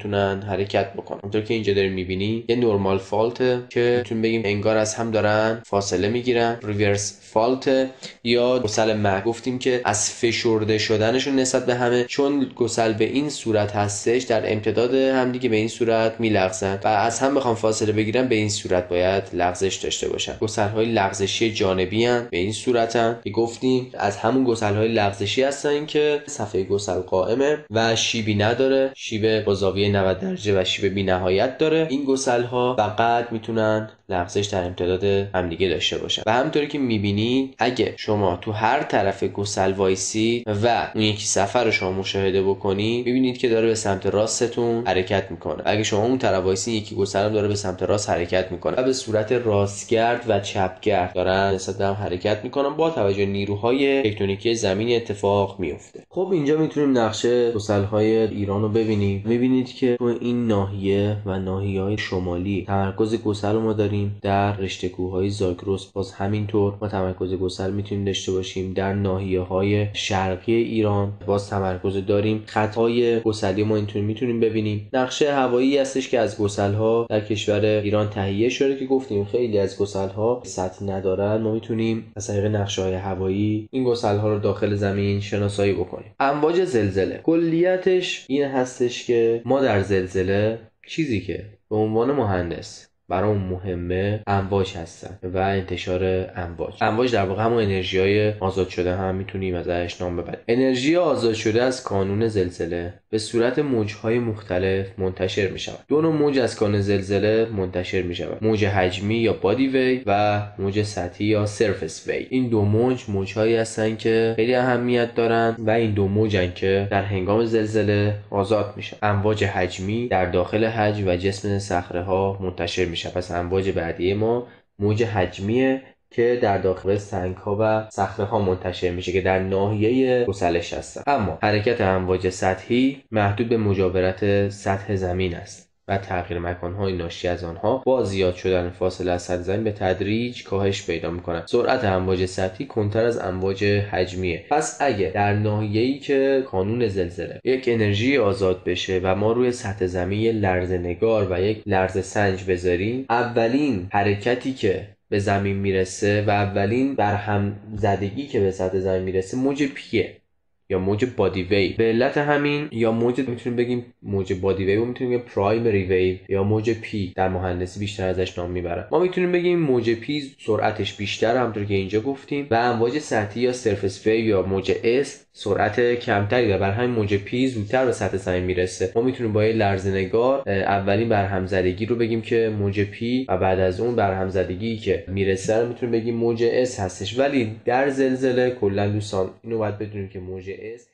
حرکت بکنن. اونطور که اینجا داریم میبینی یه نورمال فالت که میتونیم بگیم انگار از هم دارن فاصله میگیرن، ریورس فالت یا گسل محو. گفتیم که از فشرده شدنشون نسبت به همه، چون گسل به این صورت هستش در امتداد همدیگه به این صورت میلغزن و از هم بخوام فاصله بگیرن به این صورت باید لغزش داشته باشن. گسل‌های لغزشی جانبی ان، به این صورتن که گفتیم از همون گسل‌های لغزشی هستن که صفحه گسل قائمه و شیبی نداره، شیب با زاویه 90 درجه و شیب بی‌نهایت داره. این گسل‌ها فقط میتونن لغزش در امتداد همدیگه داشته باشن و همونطوری که میبینی اگه شما تو هر طرف گسل وایسی و اون یکی صفحه رو شما مشاهده بکنی، میبینید که داره به سمت راستتون حرکت میکنه. اگه شما اون طرف وایسی یکی گسل هم داره به سمت راست حرکت میکنه و به صورت راستگرد و چپگرد دارن نسبت به هم حرکت میکنن. با توجه نیروهای تکتونیکی زمین اتفاق میفته. خب اینجا میتونیم نقشه گسل‌های ایران رو ببینیم. میبینید که تو این ناحیه و ناحیه‌های شمالی تمرکز گسل ما داریم. در رشته کوههای زاگرس باز همینطور ما تمرکز گسل میتونیم داشته باشیم. در ناحیه‌های شرقی ایران باز تمرکز داریم. خطای گسلی ما اینطور میتونیم ببینیم. نقشه هوایی هستش که از گسل‌ها در کشور ایران تهیه شده که گفتیم خیلی از گسل‌ها سطح ندارن. ما میتونیم از طریق نقشه‌های هوایی این گسل‌ها رو داخل زمین شناسایی بکنیم. امواج زلزله کلیتش این هستش که ما در زلزله چیزی که به عنوان مهندس برام مهمه امواج هستن و انتشار امواج در واقع همون انرژی‌های آزاد شده هم میتونیم ازش نام ببریم. انرژی آزاد شده از کانون زلزله به صورت موج‌های مختلف منتشر می‌شود. دو نوع موج از کانون زلزله منتشر می‌شود: موج حجمی یا بادی ویو و موج سطحی یا سرفس ویو. این دو موج‌هایی هستن که خیلی اهمیت دارن و این دو موجن که در هنگام زلزله آزاد میشن. امواج حجمی در داخل حجم و جسم صخره‌ها منتشر میشه. پس امواج بعدی ما موج حجمیه که در داخل سنگ‌ها و صخره‌ها منتشر میشه که در ناحیه گسلش هستن. اما حرکت امواج سطحی محدود به مجاورت سطح زمین است و تغییر مکان‌های ناشی از آنها با زیاد شدن فاصله از سطح زمین به تدریج کاهش پیدا می‌کند. سرعت امواج سطحی کمتر از امواج حجمیه. پس اگه در ناحیه‌ای که کانون زلزله یک انرژی آزاد بشه و ما روی سطح زمین یک لرزه‌نگار و یک لرزه‌سنج بذاریم، اولین حرکتی که به زمین میرسه و اولین برهم زدگی که به سطح زمین میرسه موج پیه یا موج بادی ویو. به علت همین یا موج میتونیم بگیم موج بادی ویو، میتونیم بگیم پرایمری ویو یا موج پی، در مهندسی بیشتر ازش نام میبرن. ما میتونیم بگیم موج پی سرعتش بیشتره همونطور که اینجا گفتیم و امواج سطحی یا سرفس ویو یا موج اس سرعت کمتری داره. برای همین موج پی زودتر به سطح زمین میرسه. ما میتونیم با یه لرزه‌نگار اولین برهم زدگی رو بگیم که موج پی و بعد از اون برهم زدگی که میرسه رو میتونیم بگیم موج اس هستش. ولی در زلزله کلا دوستان اینو باید بدونیم که موج اس